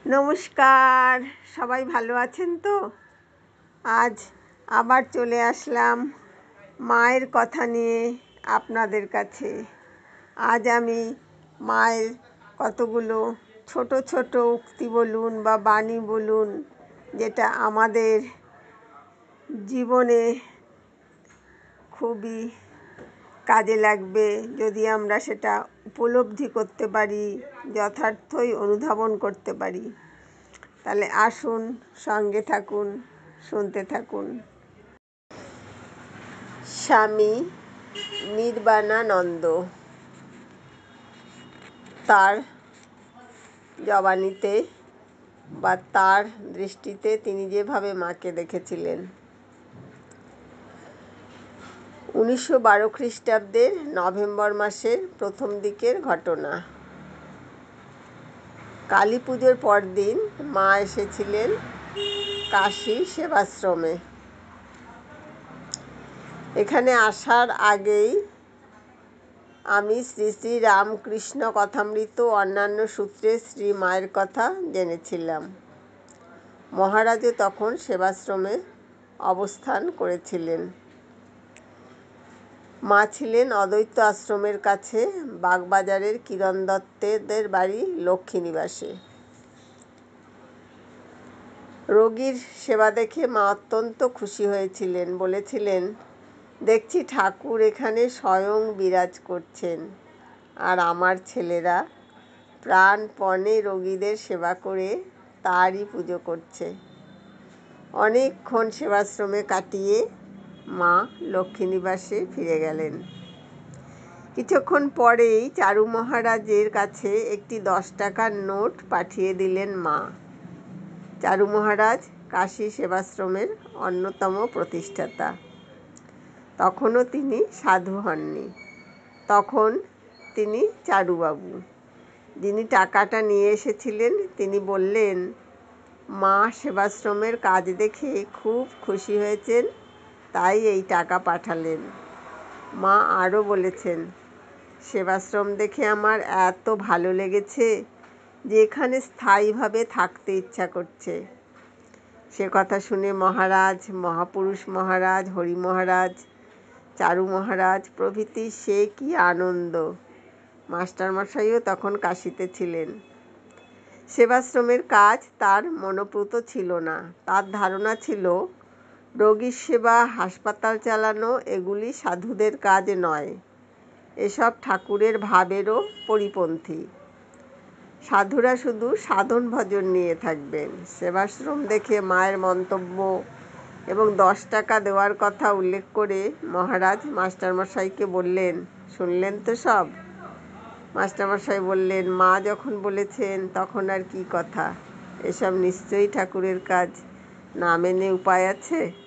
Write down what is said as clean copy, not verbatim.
নমস্কার, সবাই ভালো আছেন তো? আজ আবার চলে আসলাম মায়ের কথা নিয়ে আপনাদের কাছে। আজ আমি মায়ের কতগুলো ছোট ছোট উক্তি বলুন বা বাণী বলুন, যেটা আমাদের জীবনে খুবই কাজে লাগবে যদি আমরা সেটা উপলব্ধি করতে পারি, যথার্থই অনুধাবন করতে পারি। তাহলে আসুন, সঙ্গে থাকুন, শুনতে থাকুন। স্বামী নির্বাণানন্দ তার জবানিতে বা তার দৃষ্টিতে তিনি যেভাবে মাকে দেখেছিলেন, 1912 খ্রিস্টাব্দের নভেম্বর মাসের প্রথম দিকের ঘটনা। কালী পুজোর পরদিন মা এসেছিলেন কাশী সেবাশ্রমে। এখানে আসার আগেই আমি শ্রী শ্রী রামকৃষ্ণ কথামৃত ও অন্যান্য সূত্রে শ্রী মায়ের কথা জেনেছিলাম। মহারাজও তখন সেবাশ্রমে অবস্থান করেছিলেন। মা ছিলেন অদ্বৈত আশ্রমের কাছে বাগবাজারের কিরণ দত্তেদের বাড়ি লক্ষ্মীনিবাসে। রোগীর সেবা দেখে মা অত্যন্ত খুশি হয়েছিলেন। বলেছিলেন, দেখছি ঠাকুর এখানে স্বয়ং বিরাজ করছেন, আর আমার ছেলেরা প্রাণপণে রোগীদের সেবা করে তারই পুজো করছে। অনেকক্ষণ সেবাশ্রমে কাটিয়ে মা লক্ষ্মীনিবাসে ফিরে গেলেন। কিছুক্ষণ পরেই চারু মহারাজের কাছে একটি 10 টাকার নোট পাঠিয়ে দিলেন মা। চারু মহারাজ কাশী সেবাশ্রমের অন্যতম প্রতিষ্ঠাতা। তখনও তিনি সাধু হননি, তখন তিনি চারুবাবু। যিনি টাকাটা নিয়ে এসেছিলেন তিনি বললেন, মা সেবাশ্রমের কাজ দেখে খুব খুশি হয়েছেন, তাই এই টাকা পাঠালেন। মা আরও বলেছেন, সেবাশ্রম দেখে আমার এত ভালো লেগেছে যে এখানে স্থায়ীভাবে থাকতে ইচ্ছা করছে। সে কথা শুনে মহারাজ, মহাপুরুষ মহারাজ, হরি মহারাজ, চারু মহারাজ প্রভৃতি সে কি আনন্দ! মাস্টারমশাইও তখন কাশীতে ছিলেন। সেবাশ্রমের কাজ তার মনোপ্রত ছিল না। তার ধারণা ছিল রোগীর সেবা, হাসপাতাল চালানো এগুলি সাধুদের কাজ নয়, এসব ঠাকুরের ভাবেরও পরিপন্থী। সাধুরা শুধু সাধন ভজন নিয়ে থাকবেন। সেবাশ্রম দেখে মায়ের মন্তব্য এবং 10 টাকা দেওয়ার কথা উল্লেখ করে মহারাজ মাস্টারমশাইকে বললেন, শুনলেন তো সব? মাস্টারমশাই বললেন, মা যখন বলেছেন তখন আর কি কথা, এসব নিশ্চয়ই ঠাকুরের কাজ, না মেনে উপায় আছে?